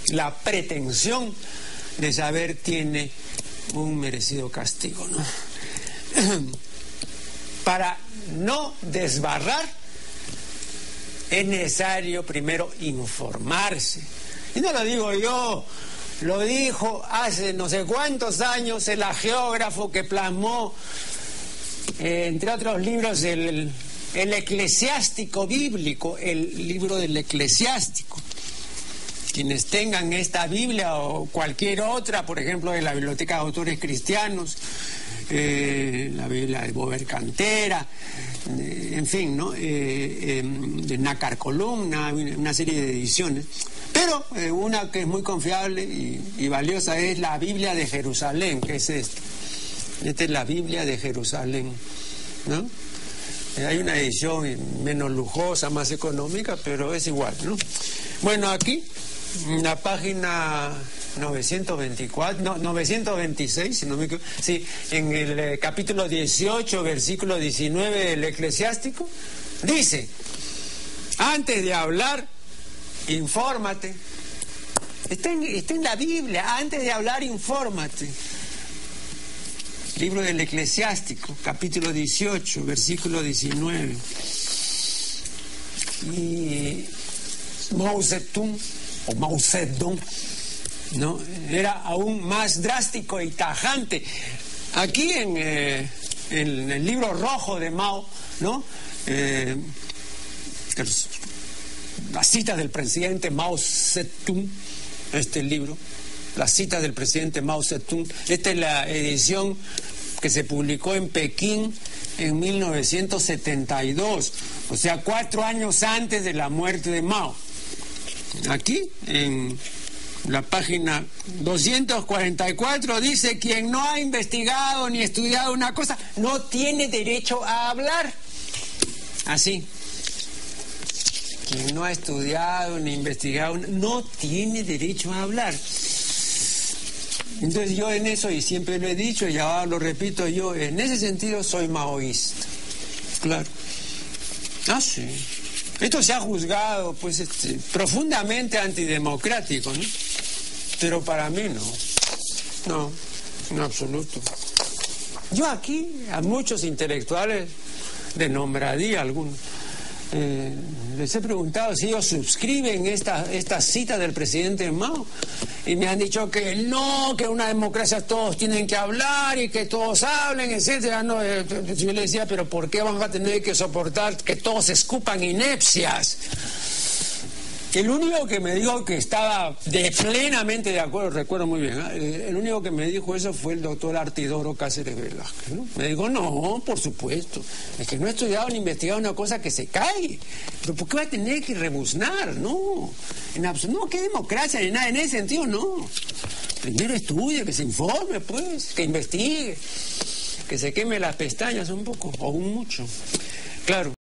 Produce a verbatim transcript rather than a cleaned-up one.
la pretensión de saber tiene un merecido castigo, ¿no? Para no desbarrar es necesario primero informarse. Y no lo digo yo, lo dijo hace no sé cuántos años el geógrafo que plasmó, eh, entre otros libros, el, el Eclesiástico bíblico, el libro del Eclesiástico. Quienes tengan esta Biblia o cualquier otra, por ejemplo, de la Biblioteca de Autores Cristianos, eh, la Biblia de Bover Cantera, eh, en fin, ¿no? Eh, eh, de Nácar Columna, una serie de ediciones. Pero eh, una que es muy confiable y, y valiosa es la Biblia de Jerusalén, que es esta. Esta es la Biblia de Jerusalén, ¿no? Eh, hay una edición menos lujosa, más económica, pero es igual, ¿no? Bueno, aquí, en la página novecientos veinticuatro, no, novecientos veintiséis, si no me equivoco, sí, en el eh, capítulo dieciocho, versículo diecinueve del Eclesiástico, dice: antes de hablar, infórmate. Está en, está en la Biblia, antes de hablar, infórmate. Libro del Eclesiástico, capítulo dieciocho, versículo diecinueve. Y Mao Zedong, o Mao Zedong, ¿no? Era aún más drástico y tajante. Aquí en, eh, en el libro rojo de Mao, ¿no? Eh, las citas del presidente Mao Zedong, este libro, las citas del presidente Mao Zedong, esta es la edición que se publicó en Pekín en mil novecientos setenta y dos, o sea, cuatro años antes de la muerte de Mao. Aquí, en la página doscientos cuarenta y cuatro, dice: quien no ha investigado ni estudiado una cosa no tiene derecho a hablar. Así. Quien no ha estudiado ni investigado no tiene derecho a hablar. Entonces yo en eso, y siempre lo he dicho y ahora lo repito, yo en ese sentido soy maoísta. Claro. Ah, sí. Esto se ha juzgado, pues, este, profundamente antidemocrático, ¿no? Pero para mí no. No, en absoluto. Yo aquí a muchos intelectuales, de nombradía algunos, eh, les he preguntado si ellos suscriben esta, esta cita del presidente Mao, y me han dicho que no, que en una democracia todos tienen que hablar y que todos hablen, etcétera. No, eh, yo le decía, pero ¿por qué vamos a tener que soportar que todos escupan inepcias? El único que me dijo que estaba de plenamente de acuerdo, recuerdo muy bien, ¿eh? El único que me dijo eso fue el doctor Artidoro Cáceres Velázquez, ¿no? Me dijo, no, por supuesto, es que no he estudiado ni investigado una cosa que se cae, pero ¿por qué va a tener que rebuznar? No, en absoluto, no, qué democracia ni nada, en ese sentido no. Primero estudie, que se informe, pues, que investigue, que se queme las pestañas un poco, o un mucho, claro.